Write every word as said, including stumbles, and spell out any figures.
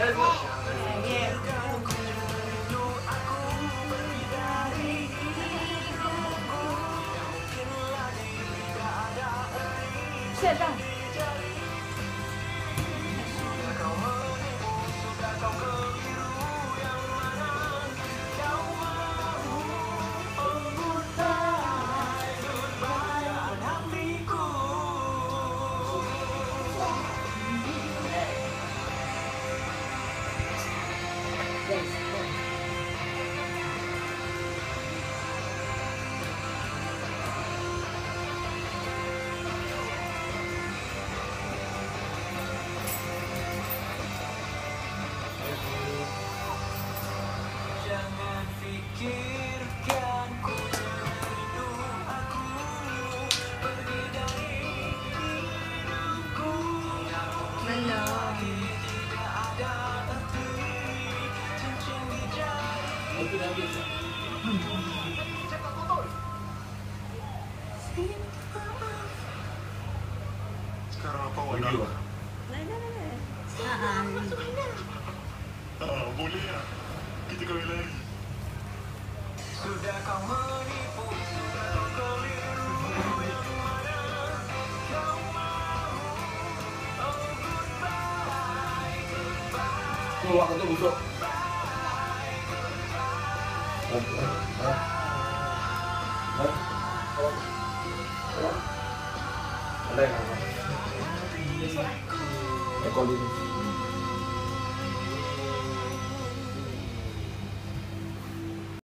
Set dah. Sekarang apa awak nak? Ah, boleh lah. Kita kahwin lagi. Sudah kau menipu, sudah kau keliru, yang mana kau mahu. Oh goodbye, goodbye. Keluar kata busuk. Ada yang apa? Ekor ini.